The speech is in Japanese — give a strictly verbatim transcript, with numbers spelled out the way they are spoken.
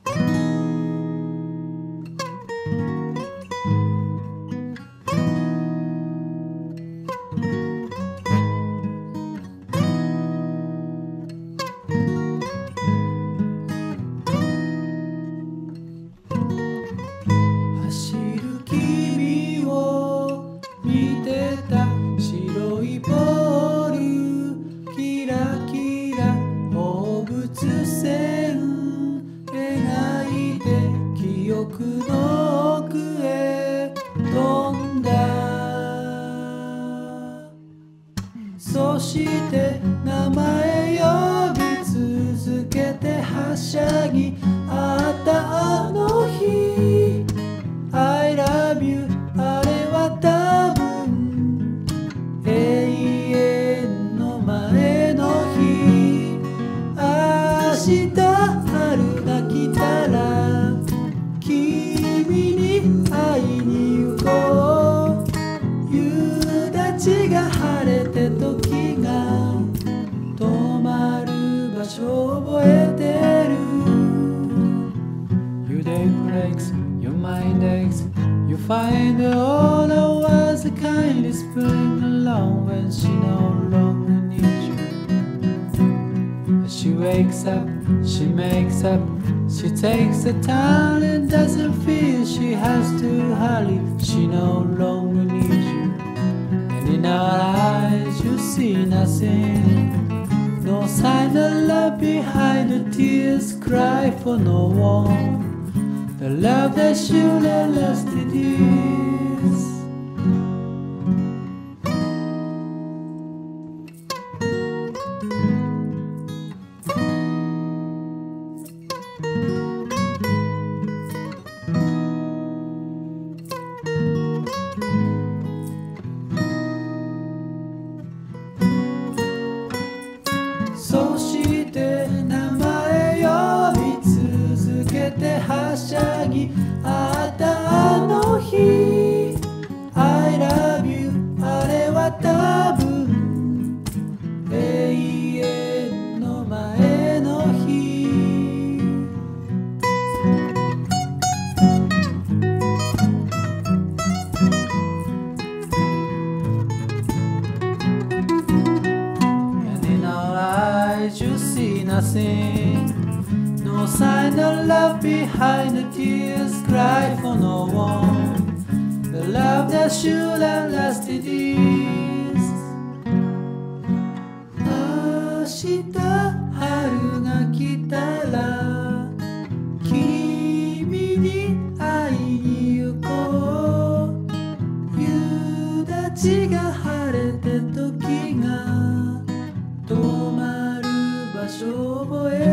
の奥へ飛んだ。そして名前呼び続けてはしゃぎあったあの日 I love you あれは多分永遠の前の日。明日春が来たら君に会いに行こう。夕立が晴れて時が止まる場所覚えてる。 Your day breaks, your mind aches. You find the older was the kindest spring along when she no longer needs you. As she wakes up, she makes up. She takes the time and doesn't feel she has to hurry. She no longer needs you. And in her eyes you see nothing. No sign of love behind the tears. Cry for no one. The love that should have lasted years.そして名前呼び続けてはしゃぎあったあの日 I love you あれは多分永遠の前の日。You see nothing, no sign of love behind the tears. Cry for no one, the love that should have lasted years. 明日春が来たら君に会いに行こう。夕立が晴れて時が止まる場所覚え